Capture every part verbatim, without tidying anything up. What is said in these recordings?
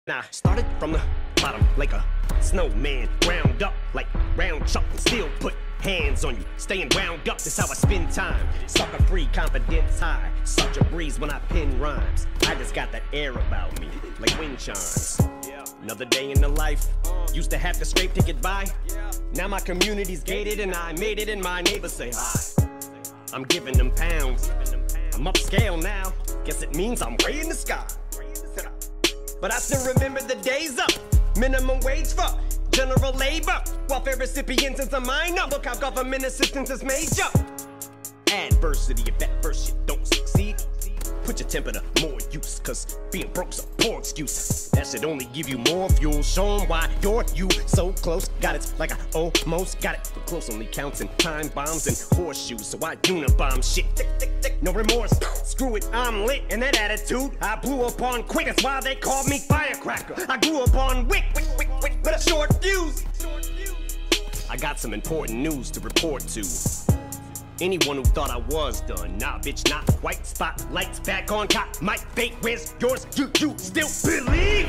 Nah, started from the bottom like a snowman, ground up like round chuck and still put hands on you, staying wound up, that's how I spend time. Sucker free, confidence high, such a breeze when I pen rhymes. I just got that air about me, like wind chimes. Another day in the life, used to have to scrape to get by. Now my community's gated and I made it and my neighbors say hi. I'm giving them pounds, I'm upscale now, guess it means I'm way in the sky. But I still remember the days up, minimum wage for general labor, welfare recipients is a minor. Look how government assistance is major. Adversity, if that first shit don't succeed, put your temper to more use, cause being broke's a poor excuse. That should only give you more fuel, show 'em why you're you so close. Got it like I almost got it, but close only counts in time bombs and horseshoes. So I unibomb shit, tick, tick, tick, no remorse. Screw it, I'm lit, and that attitude I blew up on quick. That's why they called me firecracker. I grew up on wick, wick, wick, wick, with a short fuse. I got some important news to report to anyone who thought I was done. Nah, bitch, not quite. Spotlights back on top. My fate, where's yours? You, you still believe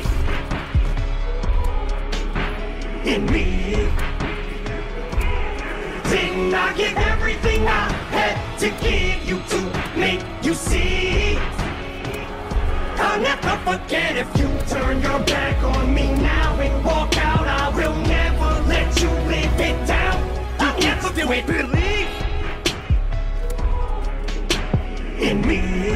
in me? Didn't I give everything I had to give you to make you see? I'll never forget if you turn your back on me now and walk out. I will never let you live it down. I'll never do it. Believe in me.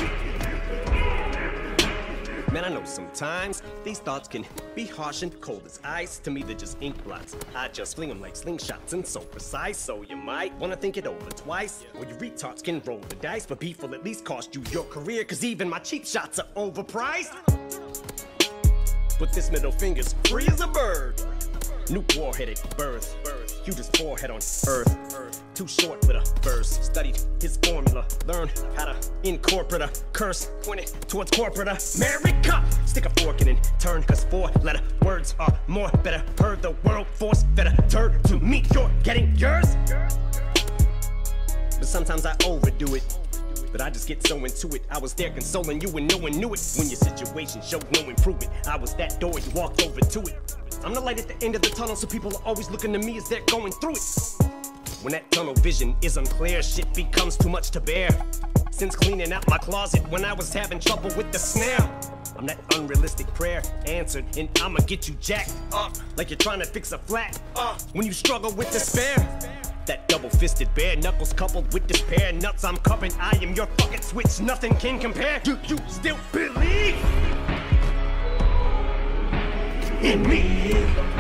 Man, I know sometimes these thoughts can be harsh and cold as ice. To me, they're just ink blots. I just fling them like slingshots and so precise. So you might wanna think it over twice. Or you retards can roll the dice, but beef will at least cost you your career, cause even my cheap shots are overpriced. But this middle finger's free as a bird. Nuke war-headed birth. Hugest forehead on earth. Too short with a verse. Studied his formula. Learn how to incorporate a curse. Pointed towards corporate America. Stick a fork in and turn, cause four-letter words are more better. Heard the world force better. Turn to me, you're getting yours. But sometimes I overdo it. But I just get so into it. I was there consoling you and no one knew it. When your situation showed no improvement, I was that door, you walked over to it. I'm the light at the end of the tunnel, so people are always looking to me as they're going through it. When that tunnel vision is unclear, shit becomes too much to bear. Since cleaning out my closet when I was having trouble with the snare, I'm that unrealistic prayer answered, and I'ma get you jacked up like you're trying to fix a flat uh, when you struggle with despair. That double-fisted bare knuckles coupled with despair nuts I'm cupping. I am your fucking switch, nothing can compare. Do you still believe in me?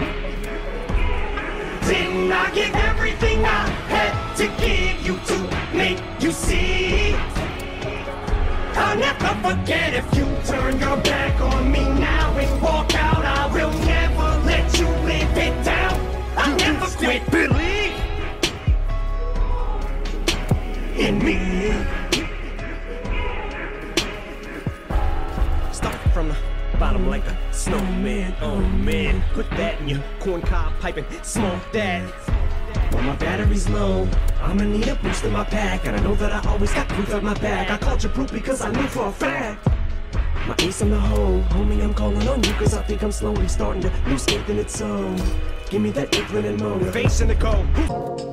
Didn't I give everything I had to give you to make you see? I'll never forget if you turn your back on me now and walk out. I will never let you live it down. I'll never quit. Believe in me. Start from the bottom like a snowman. Oh man, put that in your corncob pipe and smoke that. When my battery's low, I'ma need a boost in my pack, and I know that I always got proof at my back. I called you proof because I knew for a fact my ace in the hole. Homie, I'm calling on you cause I think I'm slowly starting to lose faith in its own. Give me that inkling and motivation to go.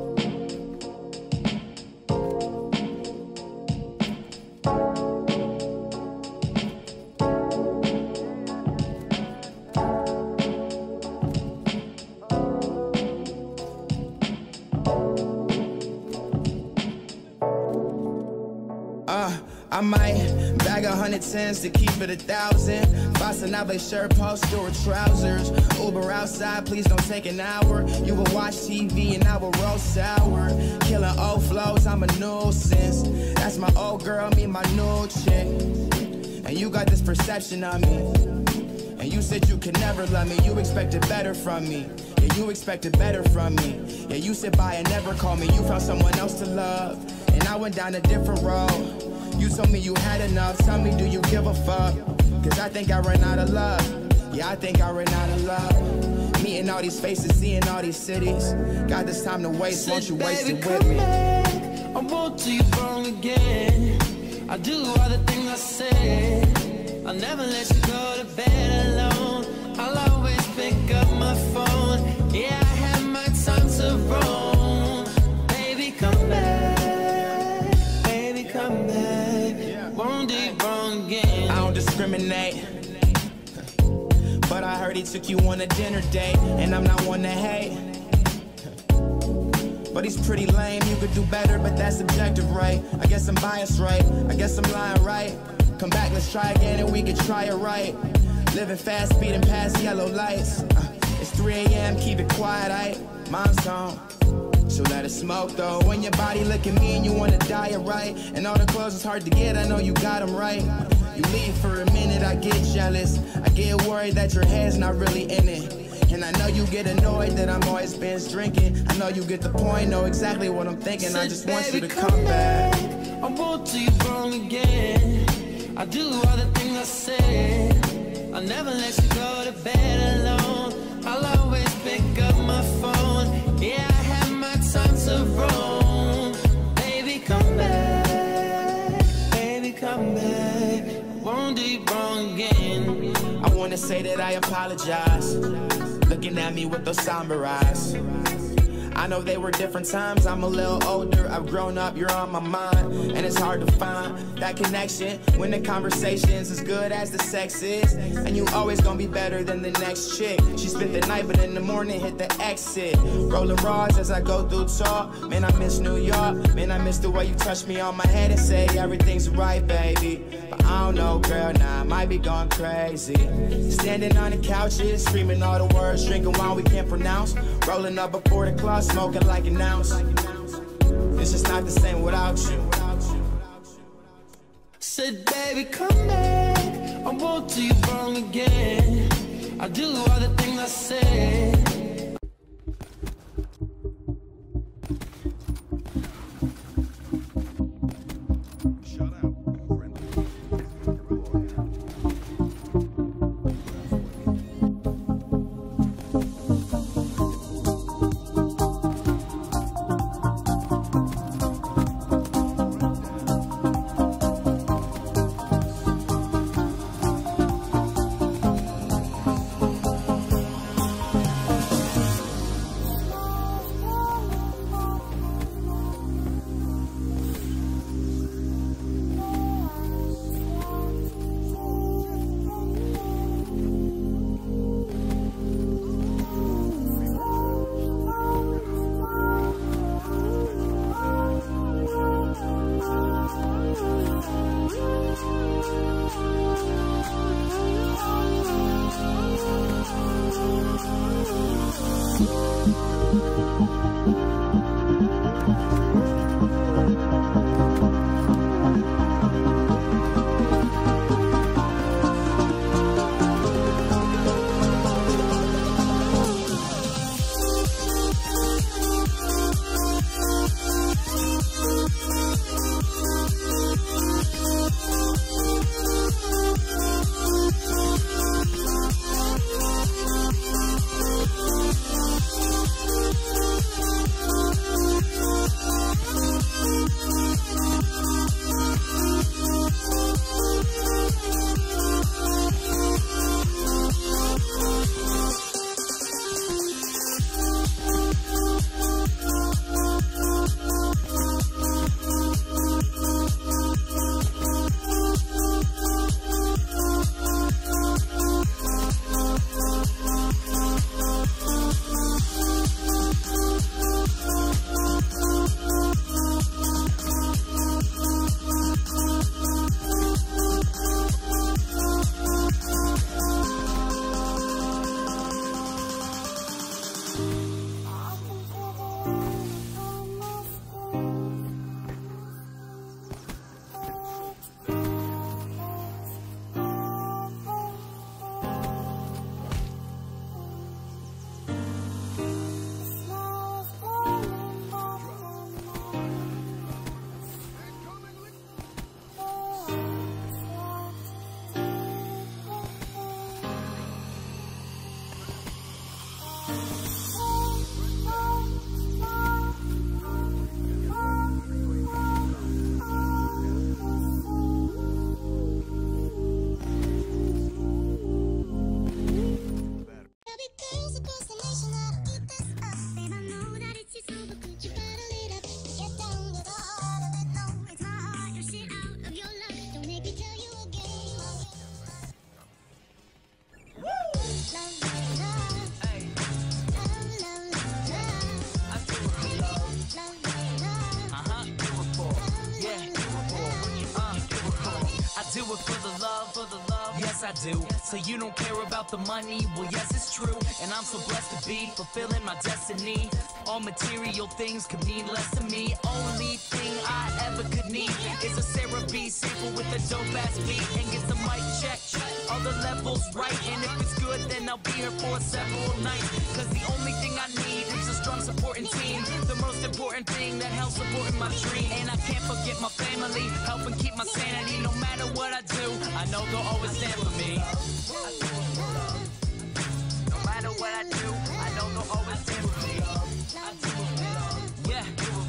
I might bag a hundred tens to keep it a thousand. Fastenable shirt, poster or trousers. Uber outside, please don't take an hour. You will watch T V and I will roll sour. Killing old flows, I'm a nuisance. That's my old girl, me my new chick. And you got this perception of me. And you said you could never love me. You expected better from me. Yeah, you expected better from me. Yeah, you sit by and never call me. You found someone else to love, and I went down a different road. You told me you had enough. Tell me, do you give a fuck? Cause I think I ran out of love. Yeah, I think I ran out of love. Meeting all these faces, seeing all these cities. Got this time to waste, won't you waste it with me? Back. I won't till you're wrong again. I do all the things I say. I'll never let you go to bed alone. heard he took you on a dinner date, and I'm not one to hate. But he's pretty lame, you could do better, but that's subjective, right? I guess I'm biased, right? I guess I'm lying, right? Come back, let's try again and we can try it right. Living fast, speeding past yellow lights. uh, It's three A M, keep it quiet, aight? Mine's on, so let it smoke though. When your body look at me and you wanna diet, right? And all the clothes is hard to get, I know you got them right. You leave for a minute, I get jealous. I get worried that your head's not really in it. And I know you get annoyed that I'm always binge drinking. I know you get the point, know exactly what I'm thinking. I just want you to come back. I want to you wrong again. I do all the things I said. I'll never let you go to bed alone. I'll always pick up my phone. Yeah, I have my time to roam. Baby, come back. Baby, come back. Won't do you wrong again. I wanna say that I apologize. Looking at me with those somber eyes. I know they were different times, I'm a little older, I've grown up, you're on my mind. And it's hard to find that connection when the conversation's as good as the sex is. And you always gonna be better than the next chick. She spent the night, but in the morning hit the exit. Rolling rods as I go through talk. Man, I miss New York. Man, I miss the way you touch me on my head and say everything's right, baby. But I don't know, girl, nah, I might be going crazy. Standing on the couches, screaming all the words, drinking wine we can't pronounce. Rolling up before the clock, smoking like an ounce. It's just not the same without you. Said, baby, come back. I won't do you wrong again. I do all the things I said. do. So you don't care about the money, well yes it's true. And I'm so blessed to be fulfilling my destiny. All material things could mean less to me. Only thing I ever could need is a Sarah B sample with a dope ass beat. And get the mic check, all the levels right. And if it's good then I'll be here for several nights. Cause the only thing I need is a strong supporting team. The most important thing that helps supporting my dream. And I can't forget my family, helping keep my sanity. No matter what I do, I know they'll always stand for me. No matter what I do, I know they'll always stand for me. Yeah,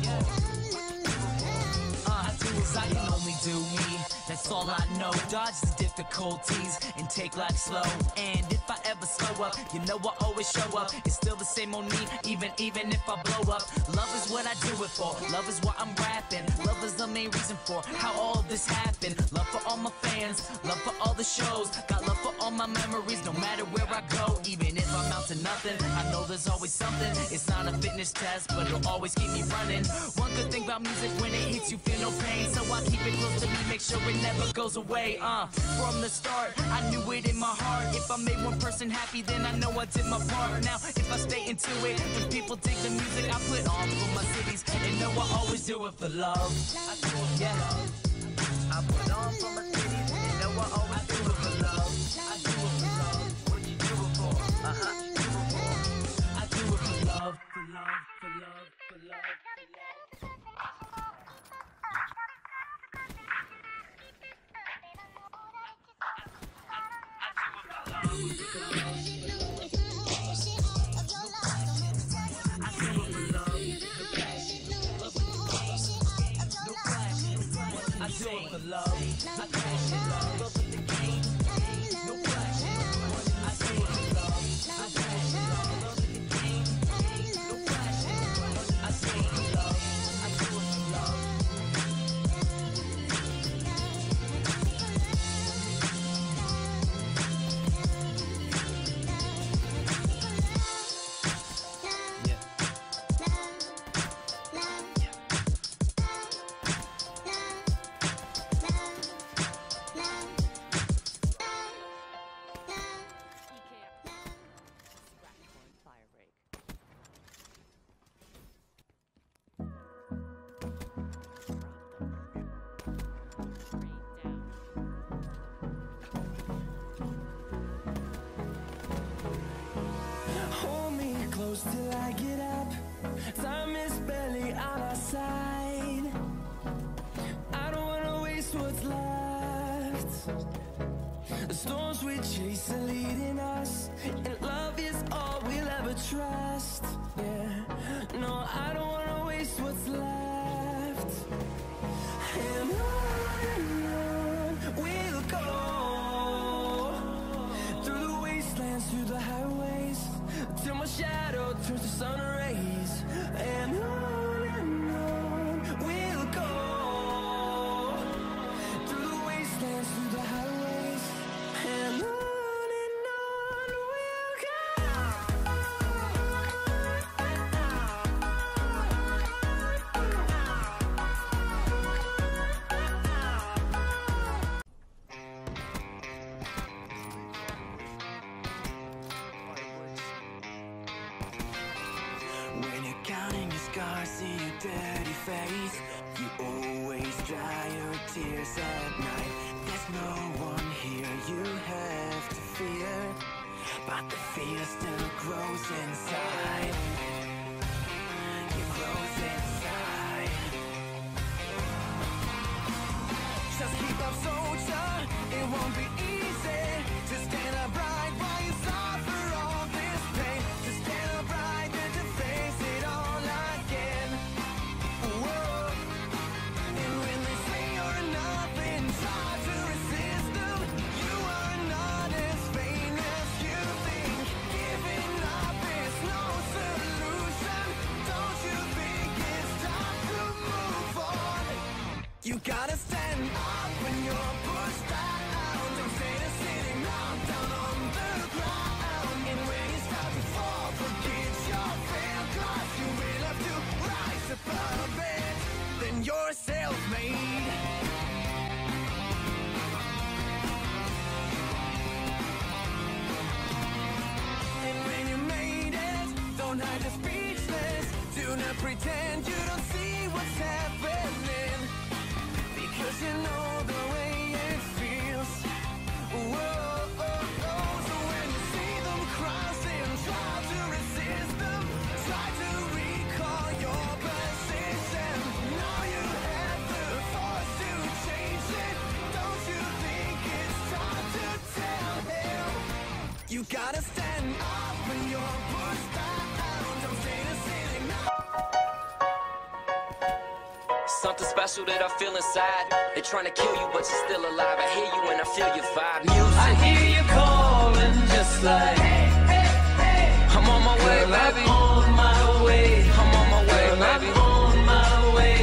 uh, cause I can only do me, that's all I know. Dodge the difficulties and take life slow. And if I ever slow up, you know I always show up. It's still the same on me, even even if I blow up. Love is what I do it for, love is why I'm rapping. Love is the main reason for how all this happened. Love for all my fans, love for all the shows. Got love for all my memories, no matter where I go. Even if I'm out to nothing, I know there's always something. It's not a fitness test, but it'll always keep me running. One good thing about music, when it hits you feel no pain. So I keep it close to me, make sure it never goes away. Uh, from the start, I knew it in my heart. If I made one person happy, then I know I did my part. Now, if I stay into it, and people dig the music I put on for my cities, and know I always do it for love. I do it, yeah. I put on for my cities, and know I always do it for love. I do it for love. What you do it for? Uh huh. Do it for. I do it for love, for love, for love, for love, for love. I do it for love. I cash in love. Love with the game. No flash. I do it for love. I cash in love. Love with the game. No flash. I do it for love. I do it for love. Close till I get up. Time is barely on our side. I don't wanna waste what's left. The storms we chase are leading us, and love is all we'll ever trust. Yeah, no, I don't wanna waste what's left. And on and on we'll go, through the wastelands, through the highways, till my shadow turns to sun rays. And on and on we'll go, through the wastelands, through the highways. And on and on we'll go. When you're counting your scars, see your dirty face, you always dry your tears at night. There's no one here you have to fear, but the fear still grows inside. It grows inside. Just keep up, soldier, it won't be easy to stand upright while you suffer all this pain. To stand upright and to face it all again. Whoa. And when they say you're nothing, try to resist them. You are not as vain as you think. Giving up is no solution. Don't you think it's time to move on? You gotta stand up when you're pushed down. Don't stay sitting down, down on night just speechless. Do not pretend you don't see what's happening, because you know the way it feels. Whoa, oh, oh. So when you see them crossing, try to resist them. Try to recall your position. Now you have the force to change it. Don't you think it's time to tell him? You gotta stand up when you're pushed down. Don't stay the same. Something special that I feel inside. They're trying to kill you, but you're still alive. I hear you and I feel your vibe. Music. I hear you calling just like, hey, hey, hey. I'm on my way, Girl, baby. I'm on my way. I'm on my way, Girl, baby. I'm on my way.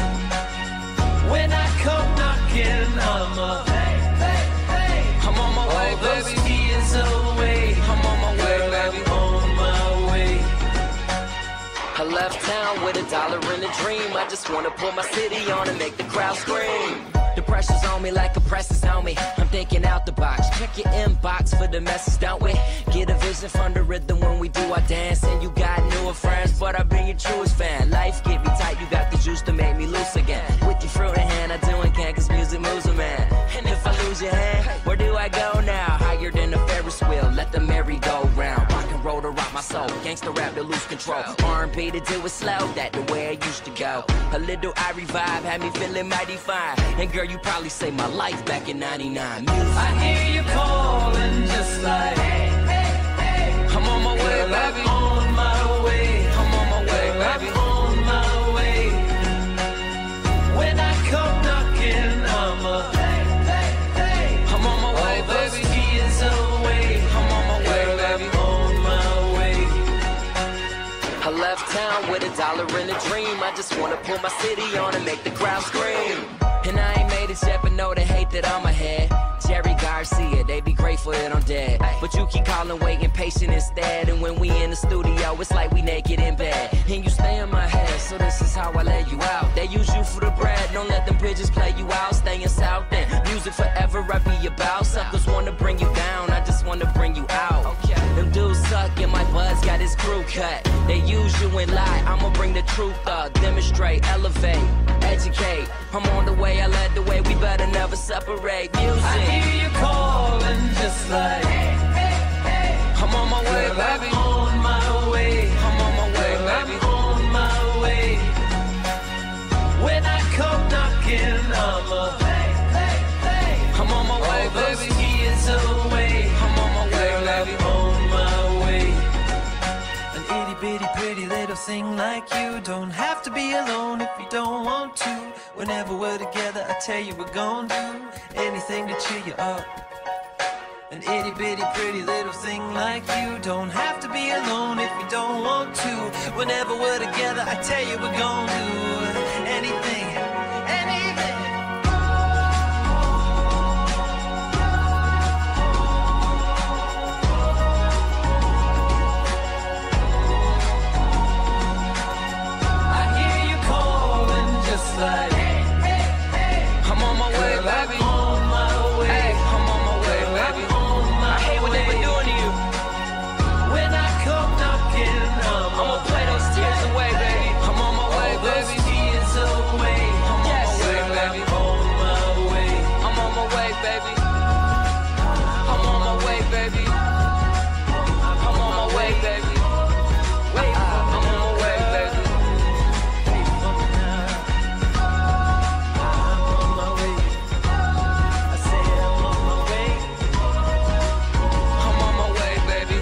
When I come knocking, I'm a hey, hey, hey. I'm on my way, All those baby. fears away. I'm on my way, Girl, baby. I'm on my way. I left town with a dollar and a dream. I just wanna put my city on and make the crowd scream. The pressure's on me like a pressure's on me. I'm thinking out the box. Check your inbox for the message, don't we? Get a vision from the rhythm when we do our dance. And you got newer friends, but I've been your truest fan. Life get me tight, you got the juice to make me loose again. With your fruit in hand, I do and can, cause music moves a man. And if I lose your hand, where do I go now? Higher than a Ferris wheel, let the merry-go-round. Rock and roll to rock my soul, gangsta rap to lose control. R and B to do it slow, that the way I used to go. A little Irie vibe had me feeling mighty fine. And girl, you probably saved my life back in ninety-nine. Music. I hear you calling just like, hey, hey, hey. I'm on my way, Girl, baby. I'm on my way. I'm on my way, Girl, baby. I'm on my way. When I come knocking, I'm a hey, hey, hey. I'm on my way, All those baby. fears away. I'm on my way, Girl, baby. I'm on my way. I left town with a dollar and a dream. I just wanna pull my city on and make the crowd scream. And I ain't made it yet, but know they hate that I'm ahead. Jerry Garcia, they be grateful that I'm dead. But you keep calling, waiting, patient instead. And when we in the studio, it's like we naked in bed. And you stay in my head, so this is how I lay you out. They use you for the bread, don't let them bitches play you out. Stay in South End, music forever I be about. Suckers wanna bring you down, I just wanna bring you out. Them dudes suck and my buzz got his crew cut. They use you and lie, I'ma bring the truth up. Demonstrate, elevate, educate. I'm on the way, I led the way, we better never separate. Music. I hear you calling just like, hey, hey, hey. I'm on my way, Girl, baby. I'm on my way. I'm on my way, Girl, baby. I'm on my way. When I come knocking, I'm a hey, hey, hey. I'm on my way, All those baby. fears away. I'm on my way, Girl, baby. I'm on my way. An itty bitty pretty little thing like you don't have to be alone if you don't want to. Whenever we're together, I tell you we're gonna do anything to cheer you up. An itty bitty pretty little thing like you don't have to be alone if you don't want to. Whenever we're together, I tell you we're gonna do anything, anything. I hear you calling just like, hey, hey, hey. I'm on my way, Girl, baby. I'm on my way. Hey, I'm on my way, Girl, baby. I'm on my I hate what they way. been doing to you. When I come knocking, I'm I'ma a play those tears away, baby. I'm on my way, all those baby. tears away. I'm on Yes, my way, girl, baby. I'm on my way. I'm on my way, baby. I'm on my way, baby. I'm on my way, baby. Wait, I'm on my way, baby. Wait for me now. I'm on my way. I say I'm on my way. I'm on my way, baby.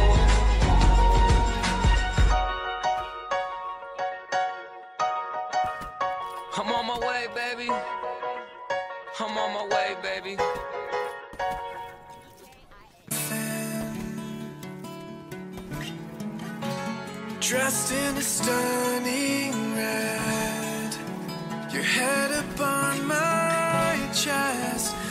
I'm on my way, baby. I'm on my way, baby. Dressed in a stunning red, your head upon my chest.